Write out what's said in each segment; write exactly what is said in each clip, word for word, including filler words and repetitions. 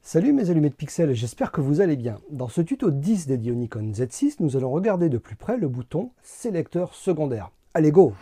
Salut mes allumés de pixels, j'espère que vous allez bien. Dans ce tuto dix dédié au Nikon Z six, nous allons regarder de plus près le bouton sélecteur secondaire. Allez go!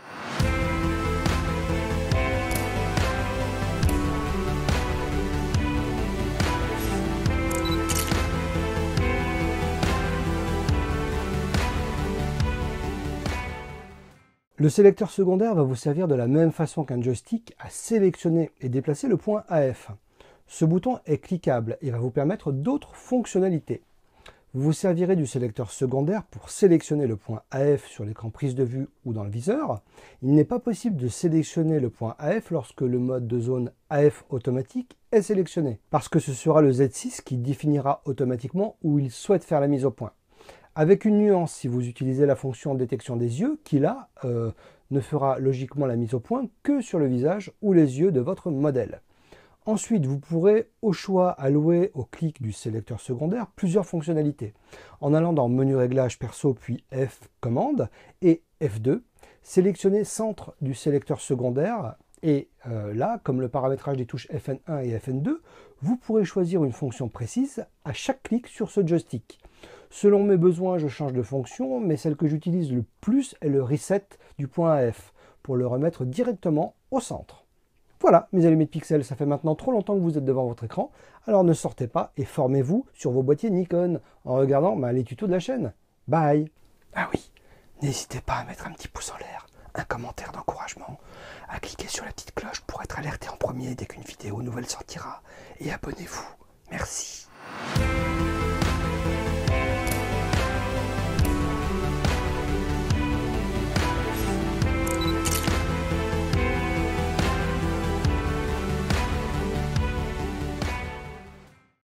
Le sélecteur secondaire va vous servir de la même façon qu'un joystick à sélectionner et déplacer le point A F. Ce bouton est cliquable et va vous permettre d'autres fonctionnalités. Vous vous servirez du sélecteur secondaire pour sélectionner le point A F sur l'écran prise de vue ou dans le viseur. Il n'est pas possible de sélectionner le point A F lorsque le mode de zone A F automatique est sélectionné, parce que ce sera le Z six qui définira automatiquement où il souhaite faire la mise au point. Avec une nuance si vous utilisez la fonction détection des yeux, qui là euh, ne fera logiquement la mise au point que sur le visage ou les yeux de votre modèle. Ensuite, vous pourrez au choix allouer au clic du sélecteur secondaire plusieurs fonctionnalités. En allant dans Menu Réglages Perso puis F Commande et F deux, sélectionnez Centre du sélecteur secondaire et euh, là, comme le paramétrage des touches F N un et F N deux, vous pourrez choisir une fonction précise à chaque clic sur ce joystick. Selon mes besoins, je change de fonction, mais celle que j'utilise le plus est le Reset du point A F pour le remettre directement au centre. Voilà, mes allumés de pixels, ça fait maintenant trop longtemps que vous êtes devant votre écran, alors ne sortez pas et formez-vous sur vos boîtiers Nikon en regardant bah, les tutos de la chaîne. Bye! Ah oui, n'hésitez pas à mettre un petit pouce en l'air, un commentaire d'encouragement, à cliquer sur la petite cloche pour être alerté en premier dès qu'une vidéo nouvelle sortira, et abonnez-vous. Merci!